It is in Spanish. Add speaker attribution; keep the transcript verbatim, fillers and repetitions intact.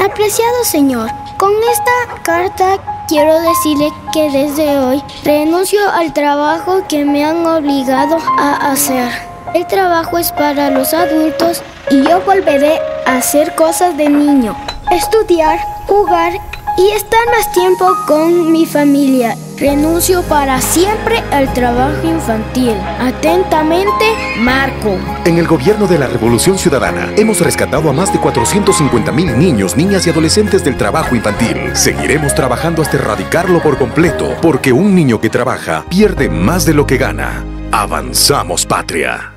Speaker 1: Apreciado señor, con esta carta quiero decirle que desde hoy renuncio al trabajo que me han obligado a hacer. El trabajo es para los adultos y yo volveré a hacer cosas de niño, estudiar, jugar y estar más tiempo con mi familia. Renuncio para siempre al trabajo infantil. Atentamente, Marco.
Speaker 2: En el gobierno de la Revolución Ciudadana hemos rescatado a más de cuatrocientos cincuenta mil niños, niñas y adolescentes del trabajo infantil. Seguiremos trabajando hasta erradicarlo por completo, porque un niño que trabaja pierde más de lo que gana. Avanzamos, patria.